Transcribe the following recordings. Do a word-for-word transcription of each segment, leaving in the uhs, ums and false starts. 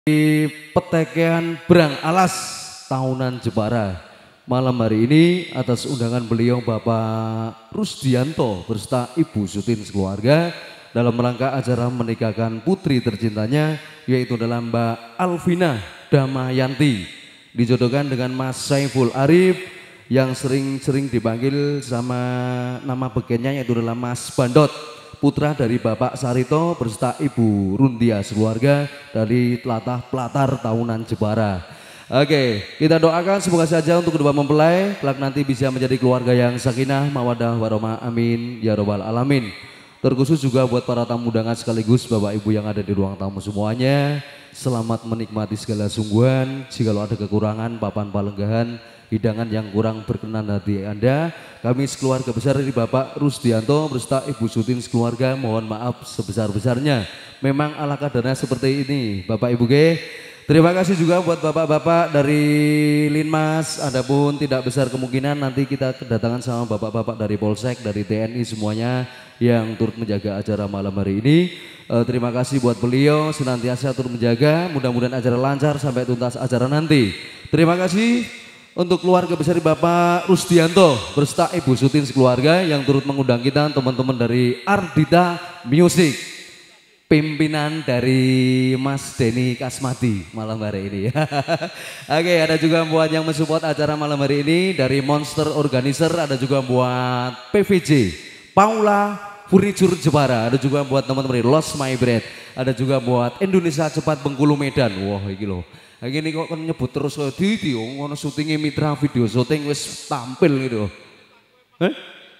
Di Petekean Brang Alas tahunan Jepara malam hari ini atas undangan beliau Bapak Rusdianto berserta Ibu Sutin sekeluarga dalam rangka acara menikahkan putri tercintanya yaitu dalam Mbak Alvina Damayanti dijodohkan dengan Mas Saiful Arif yang sering-sering dipanggil sama nama bekennya yaitu dalam Mas Bandot, putra dari Bapak Sarito berserta Ibu Rundia sekeluarga dari telatah Pelatar tahunan Jepara. Oke, kita doakan semoga saja untuk kedua mempelai kelak nanti bisa menjadi keluarga yang sakinah, mawadah, warahmah, amin ya robbal alamin. Terkhusus juga buat para tamu undangan sekaligus Bapak Ibu yang ada di ruang tamu semuanya. Selamat menikmati segala sungguhan. Jika ada kekurangan, papan palenggahan, hidangan yang kurang berkenan hati Anda, kami sekeluarga besar dari Bapak Rusdianto berserta Ibu Sutin sekeluarga mohon maaf sebesar-besarnya. Memang ala kadarnya seperti ini Bapak Ibu G. Terima kasih juga buat bapak-bapak dari Linmas, adapun tidak besar kemungkinan nanti kita kedatangan sama bapak-bapak dari Polsek, dari T N I semuanya yang turut menjaga acara malam hari ini. E, terima kasih buat beliau senantiasa turut menjaga, mudah-mudahan acara lancar sampai tuntas acara nanti. Terima kasih untuk keluarga besar Bapak Rusdianto berserta Ibu Sutin sekeluarga yang turut mengundang kita, teman-teman dari Ardita Music. Pimpinan dari Mas Denny Kasmadi malam hari ini. Oke, ada juga buat yang mensupport acara malam hari ini dari Monster Organizer, ada juga buat P V J, Paula Furniture Jepara, ada juga buat teman-teman dari Lost My Bread, ada juga buat Indonesia Cepat Bengkulu Medan. Wah, iki loh. Lagi ini kok kan nyebut terus ke Didi, ngono syutingnya mitra video syuting wis tampil gitu. Hah?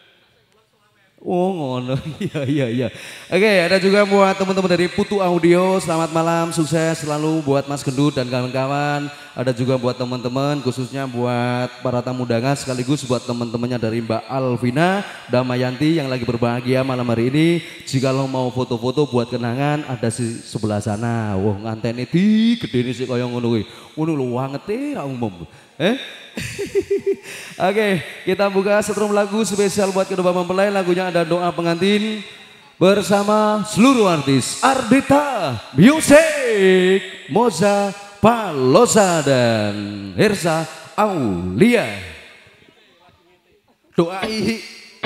Oh ngono, iya iya iya. Oke, ada juga buat teman-teman dari Putu Audio, selamat malam, sukses selalu buat Mas Gendut dan kawan-kawan. Ada juga buat teman-teman, khususnya buat para tamu undangan sekaligus buat teman-temannya dari Mbak Alvina Damayanti yang lagi berbahagia malam hari ini. Jika lo mau foto-foto buat kenangan, ada di sebelah sana. Wah ngantene di gede ini sih kaya ngono kuwi. Ngono lho wangete ra umum. Eh? Oke, kita buka setrum lagu spesial buat kedua mempelai. Lagunya ada doa pengantin bersama seluruh artis Ardita Music, Moza Palosa dan Hersa Aulia. Doa ihi.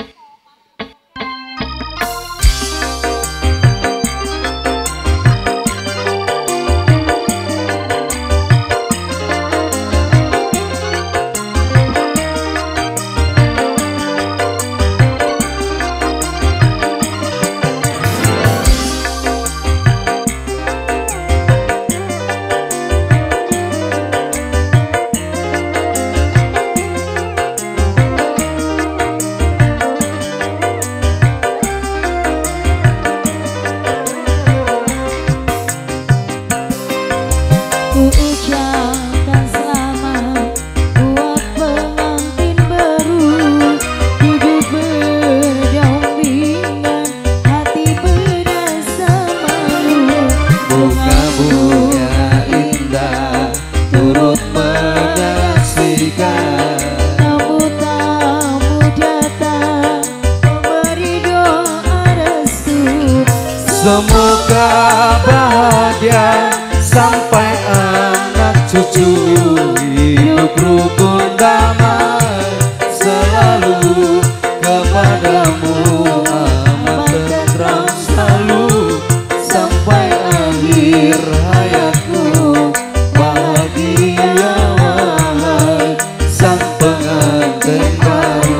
Semoga bahagia sampai anak cucu, hidup rukun damai selalu kepadamu, aman tentram selalu sampai akhir hayatku. Bahagia wahai sang pengantin baru.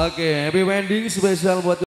Oke, happy wedding spesial buat